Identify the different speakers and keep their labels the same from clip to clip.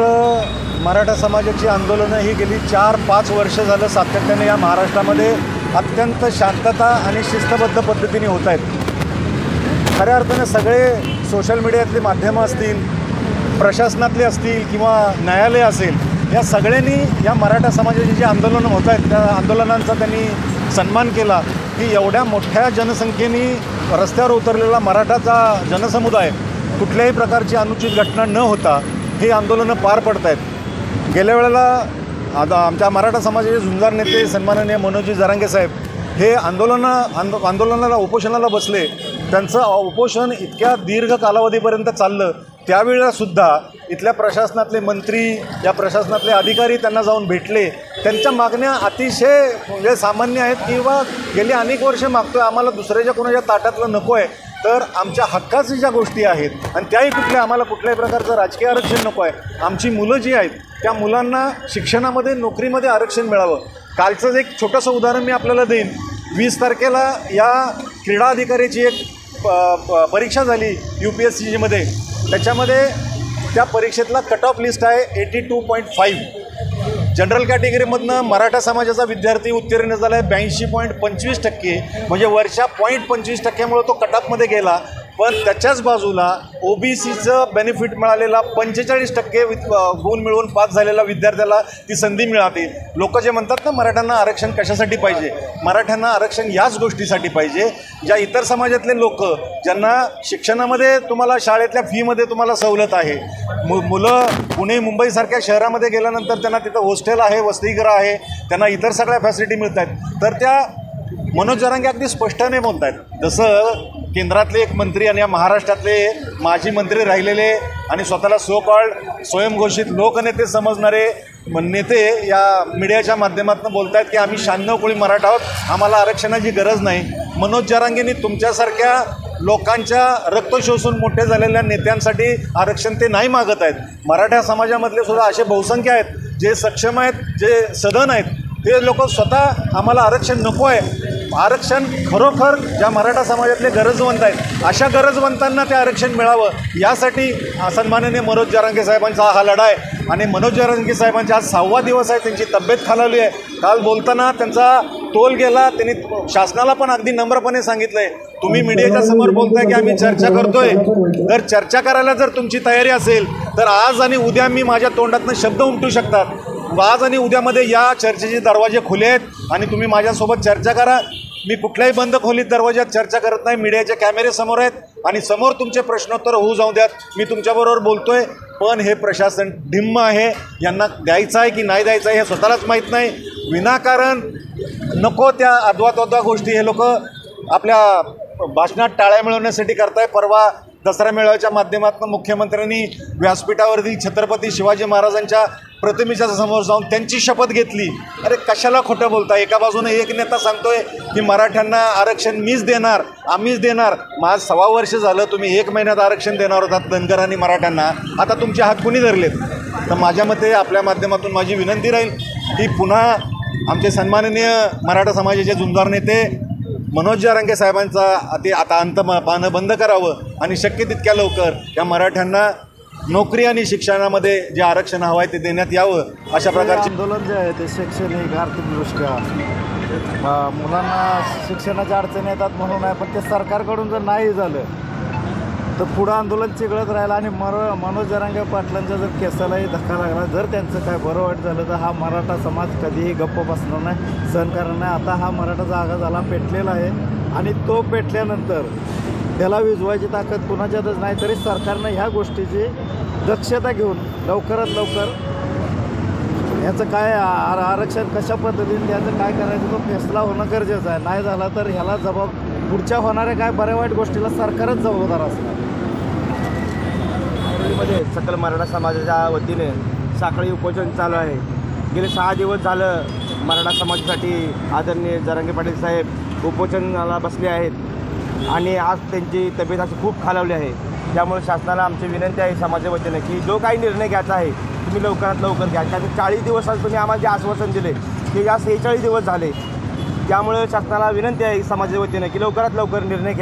Speaker 1: मराठा समाजाची आंदोलनं ही गेली 4-5 वर्ष झालं सातत्याने या महाराष्ट्रामध्ये अत्यंत शांतता आणि शिस्तबद्ध पद्धतीने होत आहेत। खऱ्या अर्थाने सगळे सोशल मीडियातले माध्यमं असतील, प्रशासनातले असतील किंवा न्यायालय असेल, या सगळ्यांनी या मराठा समाजाची जी आंदोलनं होत आहेत त्या आंदोलनांचा त्यांनी सन्मान केला की एवढ्या मोठ्या जनसंख्येने रस्त्यावर उतरलेला मराठाचा जनसमुदाय कुठल्याही प्रकारची अनुचित घटना न होता ही आंदोलनं पार पडत आहेत। गेल्या वेळेला आमच्या मराठा समाजाचे झुंजार नेते सन्माननीय मनोजी जरांगे साहेब हे आंदोलनाला उपोषणाला बसले। त्यांचं उपोषण इतक्या दीर्घ कालावधीपर्यंत चाललं, त्यावेळेलासुद्धा इथल्या प्रशासनातले मंत्री, या प्रशासनातले अधिकारी त्यांना जाऊन भेटले। त्यांच्या मागण्या अतिशय म्हणजे सामान्य आहेत किंवा गेली अनेक वर्ष मागतोय, आम्हाला दुसऱ्याच्या कोणाच्या ताटातलं नको आहे, तर आमच्या हक्काच्या ज्या गोष्टी आहेत आणि त्याही कुठल्या आम्हाला कुठल्याही प्रकारचं राजकीय आरक्षण नको आहे। आमची मुलं जी आहेत त्या मुलांना शिक्षणामध्ये, नोकरीमध्ये आरक्षण मिळावं। कालचंच एक छोटंसं उदाहरण मी आपल्याला देईन। 20 तारखेला या क्रीडा अधिकाऱ्याची एक परीक्षा झाली UPSCमध्ये। त्याच्यामध्ये त्या परीक्षेतला कट ऑफ लिस्ट आहे 82.5। जनरल कॅटेगरीमधनं मराठा समाजाचा विद्यार्थी उत्तीर्ण झाला आहे 82.25%, म्हणजे वरच्या 0.25%मुळे तो कट ऑफमध्ये गेला। पण त्याच्याच बाजूला OBCचं बेनिफिट मिळालेला 45% गुण मिळवून पास झालेला विद्यार्थ्याला ती संधी मिळाली। लोक जे म्हणतात ना मराठ्यांना आरक्षण कशासाठी पाहिजे, मराठ्यांना आरक्षण याच गोष्टीसाठी पाहिजे ज्या इतर समाजातले लोक ज्यांना शिक्षणामध्ये तुम्हाला शाळेतल्या फीमध्ये तुम्हाला सवलत आहे, मुलं पुणे मुंबईसारख्या शहरामध्ये गेल्यानंतर त्यांना तिथं हॉस्टेल आहे, वसतिगृह आहे, त्यांना इतर सगळ्या फॅसिलिटी मिळत आहेत। तर त्या मनोज जरांगे अगदी स्पष्टपणे बोलत आहेत, जसं केंद्रातले एक मंत्री आणि या महाराष्ट्रातले माजी मंत्री राहिलेले आणि स्वतःला सो कॉल्ड स्वयंघोषित लोकनेते समजणारे नेते या मीडियाच्या माध्यमातून बोलत आहेत की आम्ही 96 कोळी मराठा आहोत, आम्हाला आरक्षणाची गरज नाही। मनोज जरांगेंनी तुमच्यासारख्या लोकांच्या रक्त शोषून मोठे झालेल्या नेत्यांसाठी आरक्षण ते नाही मागत आहेत। मराठा समाजामधले सुद्धा असे बहुसंख्य आहेत जे सक्षम आहेत, जे सदन आहेत, ते लोक स्वतः आम्हाला आरक्षण नको आहे। आरक्षण खरोखर ज्या मराठा समाजातले गरजवंत आहेत अशा गरजवंतांना ते आरक्षण मिळावं, यासाठी सन्माननीय मनोज जरांगे साहेबांचा हा लढा आहे। आणि मनोज जरांगे साहेबांचा आज 6वा दिवस आहे, त्यांची तब्येत खालावली आहे। काल बोलताना त्यांचा तोल गेला, त्यांनी शासनाला पण अगदी नम्रपणे सांगितलं आहे, तुम्ही मीडियाच्या समोर बोलताय की आम्ही चर्चा करतोय, तर चर्चा करायला जर तुमची तयारी असेल तर आज आणि उद्या मी माझ्या तोंडातनं शब्द उमटू शकतात। आज आणि उद्यामध्ये या चर्चेचे दरवाजे खुले आहेत आणि तुम्ही माझ्यासोबत चर्चा करा। मी कुठल्याही बंद खोलीत दरवाज्यात चर्चा करत नाही, मीडियाचे कॅमेरे समोर आहेत आणि समोर तुमचे प्रश्नोत्तर होऊ जाऊ द्यात, मी तुमच्याबरोबर बोलतोय। पण हे प्रशासन ढिम्म आहे, यांना द्यायचं आहे की नाही द्यायचं आहे हे स्वतःलाच माहीत नाही। विनाकारण नको त्या अद्वा गोष्टी हे लोक आपल्या भाषणात टाळ्या मिळवण्यासाठी करताय। परवा दसरा मेळाव्याच्या माध्यमातून मुख्यमंत्र्यांनी व्यासपीठावरती छत्रपती शिवाजी महाराजांच्या प्रतिमेच्या समोर जाऊन त्यांची शपथ घेतली। अरे कशाला खोटं बोलता? एका बाजूने एक नेता सांगतोय की मराठ्यांना आरक्षण मीच देणार, आम्हीच देणार। माझं 6 वर्ष झालं, तुम्ही 1 महिन्यात आरक्षण देणार होतात धनगर आणि मराठ्यांना, आता तुमचे हात कुणी धरलेत? तर माझ्या मते आपल्या माध्यमातून माझी विनंती राहील की पुन्हा आमचे सन्माननीय मराठा समाजाचे झुंजार नेते मनोज जरांगे साहेबांचा ते आता अंत पाहणं बंद करावं आणि शक्य तितक्या लवकर या मराठ्यांना नोकरी आणि शिक्षणामध्ये जे आरक्षण हवं आहे ते देण्यात यावं, अशा प्रकारचे
Speaker 2: आंदोलन जे आहे ते शैक्षणिक आर्थिकदृष्ट्या मुलांना शिक्षणाच्या अडचणी येतात म्हणून आहे। पण ते सरकारकडून जर नाही झालं तर पुढं आंदोलन चिघळत राहिलं आणि मनोज जरांगे पाटलांच्या जर केसालाही धक्का लागला, जर त्यांचं काय बरं वाईट झालं तर हा मराठा समाज कधीही गप्प बसणार नाही, सहन करणार नाही। आता हा मराठा जागा झाला पेटलेला आहे आणि तो पेटल्यानंतर त्याला विझवायची ताकद कुणाच्यातच नाही। तरी सरकारनं ह्या गोष्टीची दक्षता घेऊन लवकरात लवकर ह्याचं काय आरक्षण कशा पद्धतीने त्याचं काय करायचं तो फैसला होणं गरजेचं आहे। नाही झाला तर ह्याला पुढच्या होणाऱ्या काय बऱ्या वाईट गोष्टीला सरकारच जबाबदार असणार।
Speaker 3: मध्ये सकल मराठा समाजाच्या वतीने साखळी उपोषण चालू आहे। गेले 6 दिवस झालं मराठा समाजासाठी आदरणीय जरांगे पाटील साहेब उपोषणाला बसले आहेत आणि आज त्यांची तब्येत अशी खूप खालावली आहे। त्यामुळे शासनाला आमची विनंती आहे समाजाच्या वतीने की जो काही निर्णय घ्यायचा आहे तुम्ही लवकरात लवकर घ्या। कारण 40 दिवस तुम्ही आम्हाला जे आश्वासन दिले ते या 46 दिवस झाले। त्यामुळे शासनाला विनंती आहे समाजाच्या वतीने की लवकरात लवकर निर्णय घ्या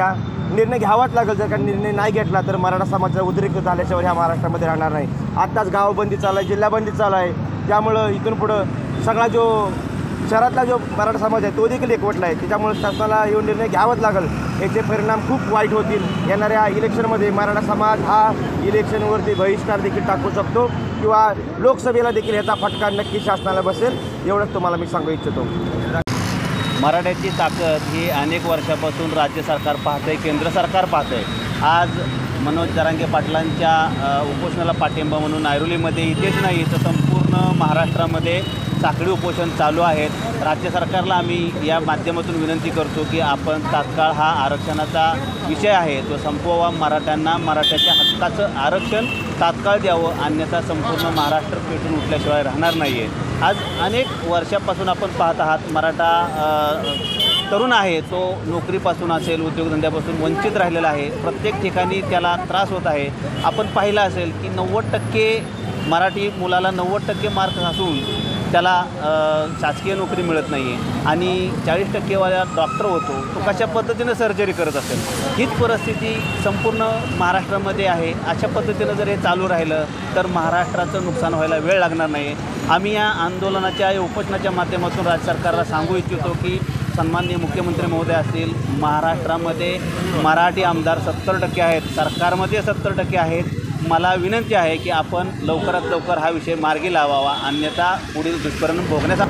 Speaker 3: निर्णय घ्यावाच लागेल. जर का निर्णय नाही घेतला तर मराठा समाजाचा उद्रेक झाल्याशिवाय ह्या महाराष्ट्रामध्ये राहणार नाही. आत्ताच गावबंदी चालू आहे, जिल्हाबंदी चालू आहे. त्यामुळं इथून पुढं सगळा जो शहरातला जो मराठा समाज आहे तो देखील एकवटला आहे. त्याच्यामुळे शासनाला येऊन निर्णय घ्यावाच लागेल. याचे परिणाम खूप वाईट होतील. येणाऱ्या इलेक्शनमध्ये मराठा समाज हा इलेक्शनवरती बहिष्कार देखील टाकू शकतो किंवा लोकसभेला देखील ह्याचा फटका नक्की शासनाला बसेल. एवढंच तुम्हाला मी सांगू इच्छितो.
Speaker 4: मराठ्याची ताकद ही अनेक वर्षापासून राज्य सरकार पाहतं आहे, केंद्र सरकार पाहतं आहे. आज मनोज जरांगे पाटलांच्या उपोषणाला पाठिंबा म्हणून ऐरोलीमध्ये इथेच नाही तर संपूर्ण महाराष्ट्रामध्ये साखळी उपोषण चालू आहेत. राज्य सरकारला आम्ही या माध्यमातून विनंती करतो की आपण तात्काळ हा आरक्षणाचा विषय आहे तो संपवा. मराठ्यांना मराठ्याच्या हक्काचं आरक्षण तात्काळ द्यावं, अन्यथा संपूर्ण महाराष्ट्र पेटून उठल्याशिवाय राहणार नाही आहे. आज अनेक वर्षापासून आपण पाहत आहात मराठा तरुण आहे तो नोकरीपासून असेल उद्योगधंद्यापासून वंचित राहिलेला आहे. प्रत्येक ठिकाणी त्याला त्रास होत आहे. आपण पाहिलं असेल की 90% मराठी मुलाला 90% मार्क असून त्याला शासकीय नोकरी मिळत नाही आहे आणि 40% वाला डॉक्टर होतो तो कशा पद्धतीनं सर्जरी करत असेल. हीच परिस्थिती संपूर्ण महाराष्ट्रामध्ये आहे. अशा पद्धतीनं जर हे चालू राहिलं तर महाराष्ट्राचं नुकसान व्हायला वेळ लागणार नाही. आम्ही या आंदोलनाच्या या उपोषणाच्या माध्यमातून राज्य सरकारला सांगू इच्छितो की सन्माननीय मुख्यमंत्री महोदय असतील, महाराष्ट्रामध्ये मराठी आमदार 70% आहेत, सरकारमध्ये 70% आहेत. मला विनंती आहे की आपण लवकरात लवकर हा विषय मार्गी लावावा, अन्यथा पुढील दुष्परिणाम भोगण्याचा.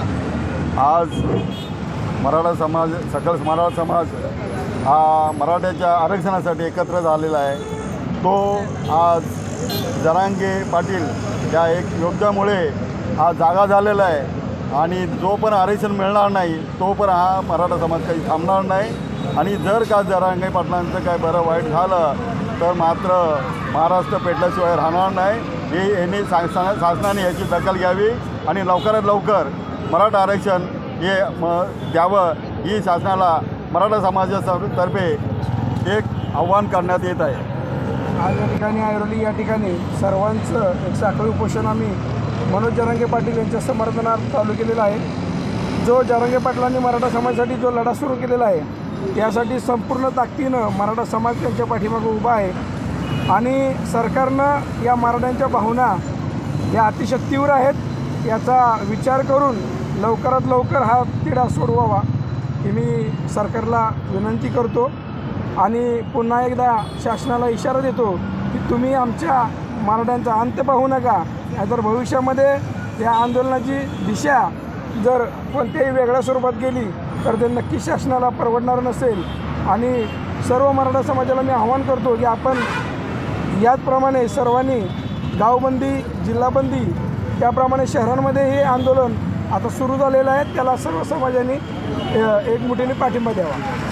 Speaker 2: आज मराठा समाज, सकल मराठा समाज हा मराठ्याच्या आरक्षणासाठी एकत्र झालेला आहे. तो आज जरांगे पाटील या एक योद्ध्यामुळे हा जागा झालेला आहे आणि जो पण आरक्षण मिळणार नाही तो पण हा मराठा समाज काही थांबणार नाही. आणि जर का जरांगे पाटलांचं काय बरं वाईट झालं तर मात्र महाराष्ट्र पेटल्याशिवाय राहणार नाही. हे यांनी शासनाने याची दखल घ्यावी आणि लवकरात लवकर मराठा आरक्षण हे द्यावं ही शासनाला मराठा समाजातर्फे एक आव्हान करण्यात येत आहे.
Speaker 5: आज या ठिकाणी ऐरोली या ठिकाणी सर्वांचं एक साखळी उपोषण आम्ही मनोज जरांगे पाटील यांच्या समर्थनार्थ चालू केलेला आहे. जो जरांगे पाटलांनी मराठा समाजासाठी जो लढा सुरू केलेला आहे यासाठी संपूर्ण ताकदीनं मराठा समाज त्यांच्या पाठीमागे उभा आहे आणि सरकारनं या मराठ्यांच्या भावना या अतिशक्तीवर आहेत याचा विचार करून लवकरात लवकर हा तिढा सोडवावा ही मी सरकारला विनंती करतो. आणि पुन्हा एकदा शासनाला इशारा देतो की तुम्ही आमच्या मराठ्यांचा अंत पाहू नका, नाहीतर भविष्यामध्ये या आंदोलनाची दिशा जर कोणत्याही वेगळ्या स्वरूपात गेली तर ते नक्की शासनाला परवडणार नसेल. आणि सर्व मराठा समाजाला मी आवाहन करतो की आपण याचप्रमाणे सर्वांनी गावबंदी, जिल्हाबंदी त्याप्रमाणे शहरांमध्ये हे आंदोलन आता सुरू झालेलं आहे, त्याला सर्व समाजाने एकमुठीने पाठिंबा द्यावा.